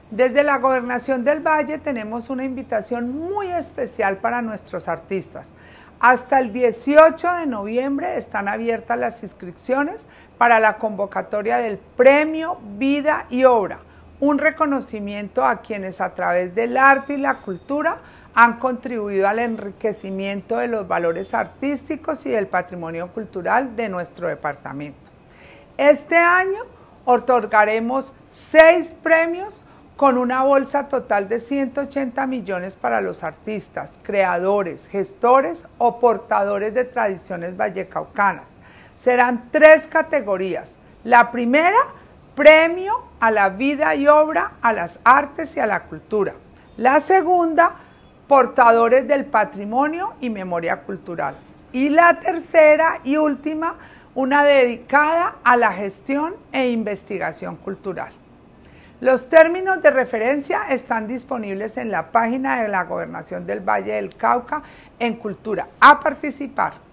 Desde la Gobernación del Valle tenemos una invitación muy especial para nuestros artistas. Hasta el 18 de noviembre están abiertas las inscripciones para la convocatoria del Premio Vida y Obra, un reconocimiento a quienes a través del arte y la cultura han contribuido al enriquecimiento de los valores artísticos y del patrimonio cultural de nuestro departamento. Este año otorgaremos 6 premios con una bolsa total de 180 millones para los artistas, creadores, gestores o portadores de tradiciones vallecaucanas. Serán 3 categorías. La primera, premio a la vida y obra, a las artes y a la cultura. La segunda, portadores del patrimonio y memoria cultural. Y la tercera y última, una dedicada a la gestión e investigación cultural. Los términos de referencia están disponibles en la página de la Gobernación del Valle del Cauca en Cultura. A participar.